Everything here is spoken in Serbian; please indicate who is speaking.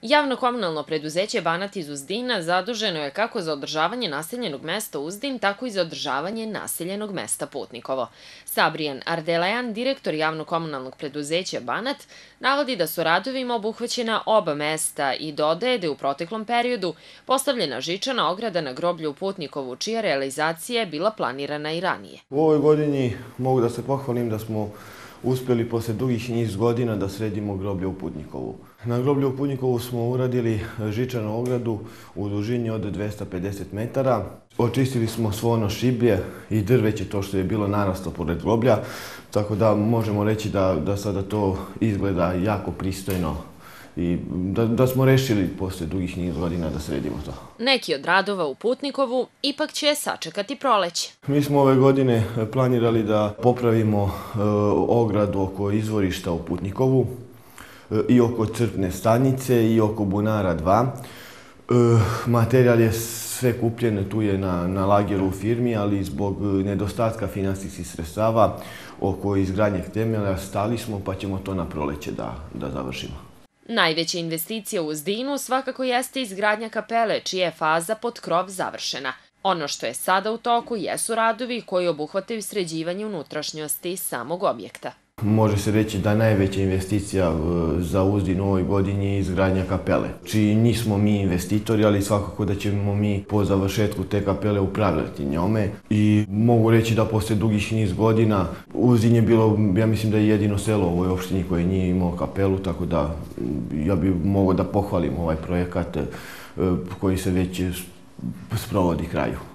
Speaker 1: Javno-komunalno preduzeće Banat iz Uzdina zaduženo je kako za održavanje naseljenog mesta Uzdin, tako i za održavanje naseljenog mesta Putnikovo. Sabrijan Ardelejan, direktor javno-komunalnog preduzeća Banat, navodi da su radovima obuhvaćena oba mesta i dodaje da je u proteklom periodu postavljena žičana ograda na groblju u Putnikovu, čija realizacija je bila planirana i ranije.
Speaker 2: U ovoj godini mogu da se pohvalim da smo uspjeli posle dugih niz godina da sredimo groblje u Putnikovu. Na groblju u Putnikovu smo uradili žičanu ogradu u dužini od 250 metara. Očistili smo svo ono šiblje i drveće, to što je bilo narasto pored groblja, tako da možemo reći da sada to izgleda jako pristojno i da smo rešili posle dugih niz godina da sredimo to.
Speaker 1: Neki od radova u Putnikovu ipak će sačekati proleće.
Speaker 2: Mi smo ove godine planirali da popravimo ogradu oko izvorišta u Putnikovu i oko crpne stanice i oko bunara 2. Materijal je sve kupljen, tu je na lageru u firmi, ali zbog nedostatka finansijskih sredstava oko izgradnje temelja stali smo, pa ćemo to na proleće da završimo.
Speaker 1: Najveća investicija u Uzdinu svakako jeste izgradnja kapele, čija je faza pod krov završena. Ono što je sada u toku jesu radovi koji obuhvataju sređivanje unutrašnjosti samog objekta.
Speaker 2: Može se reći da najveća investicija za Uzdin u ovoj godini je izgradnja kapele. Čiji nismo mi investitori, ali svakako da ćemo mi po završetku te kapele upravljati njome. I mogu reći da posle dugih niz godina Uzdin je bilo, ja mislim da je jedino selo u ovoj opštini koje nije imao kapelu, tako da ja bih mogao da pohvalim ovaj projekat koji se već sprovodi kraju.